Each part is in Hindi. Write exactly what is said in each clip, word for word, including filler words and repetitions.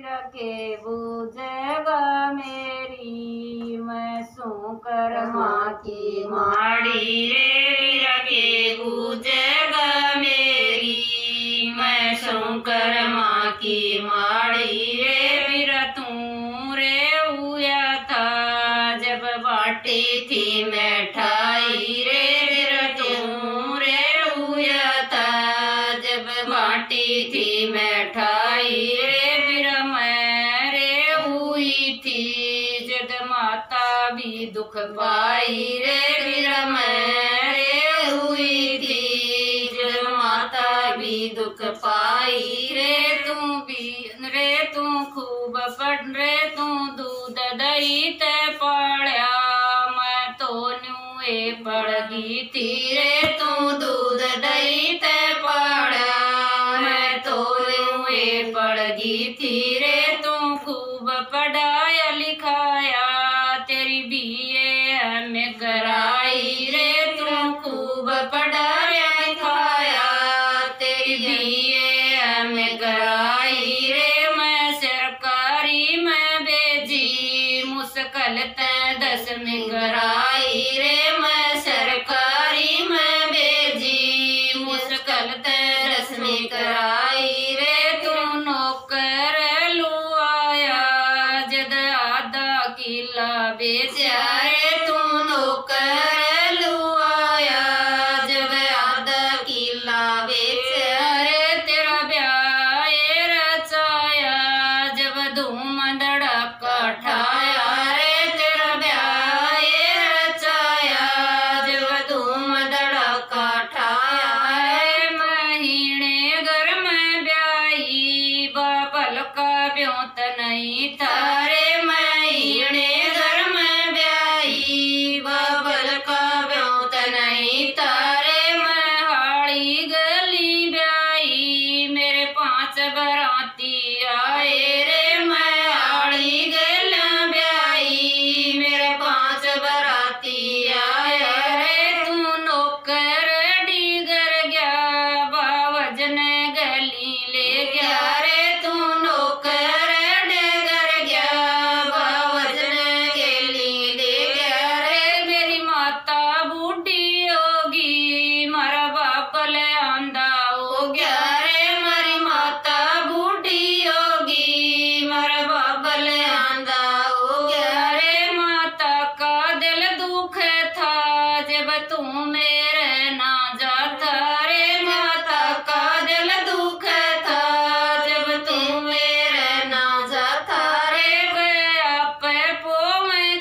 रखे बुझेगा मेरी, मैं सू कर्मा की माड़ी रे रखे बुझेगा मेरी, मैं सू कर्मा की माड़ी रे। फिर तू रे हुआ था जब बाटी थी मिठाई रे, फिर तू रे हुआ था जब बाटी थी मिठाई रे। फिर मैं रे हुई थी जब माता भी दुख पाई रे, फिर मैं रे हुई थी जब माता भी दुख पाई रे। तू भी रे तू खूब पढ़ रे तू दूध दही ते पढ़या, मैं तो न्यूए पढ़ गई थी रे, तू दूध दही ते पढ़या, मैं तो न्यूए पढ़ गई थी रे। तू खूब पढ़ाया लिखाया तेरी बीए में कराई रे, तू खूब पढ़ाया लिखाया तेरी बीए में कराई रे। मैं सरकारी में भेजी मुश्किल ते दसवीं कराई रे, मैं सरकारी में भेजी मुश्किल ते दसवीं कराई रे। तू नौकर लुआया जद आधा किला बेचा रे, तू नौकर लुआया जब आधा किला बेचा रे। तेरा ब्याह रचाया जब धूम धड़का ठाया रे, तेरा ब्याह रचाया जब धूम धड़का ठाया रे। महीने घर में ब्याही बाबल का ब्योत नहीं था रे, महीने घर में ब्याही बाबल का ब्योत नहीं था रे। मैं हाड़ी गली ब्याही मेरे पांच बराती आए रे, मैं हाड़ी गली ब्याही मेरे पांच बराती आया रे। तू नौकर डीगर गया बावजन गली ले गया रे, तू नौकर डीगर गया बावजन गली ले गया रे। मेरी माता बूढ़ी होगी मारा बापल आंधा हो गया रे, मेरी माता बूढ़ी होगी मारा बापल आंधा हो गया रे। माता का दिल दुख था जब तू मेरे ना जाता रे, माता का दिल दुख था जब तू मेरे ना जाता रे। गया पे पो में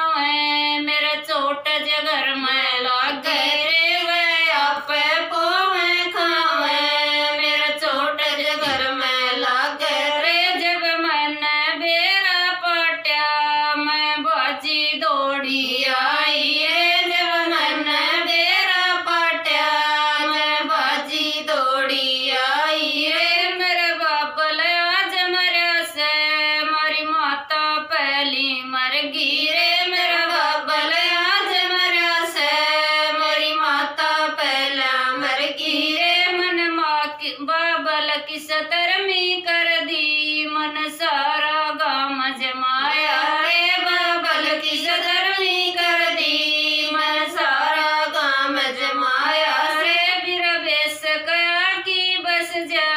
खावे मेरे चोट जगर में लाग गए रे, गया पे पो में खावे मेरे चोट जगर में लाग गए रे। जब मैंने बेरा पट्या मैं बाजी दौड़ी आई रे, जब मैंने बेरा पट्या मैं बाजी दौड़ी आई रे। मेरे बाबल आज मरा से मारी माता पहली मर गई रे, मेरा बाबल आज मरा से मेरी माता पहला मर गई रे। मन माँ की बाबल की सतरमी कर दी मन सारा गाम जमाया रे, बाबल की सतरमी कर दी मन सारा गाम जमाया रे। फिर बेस कया की बस जा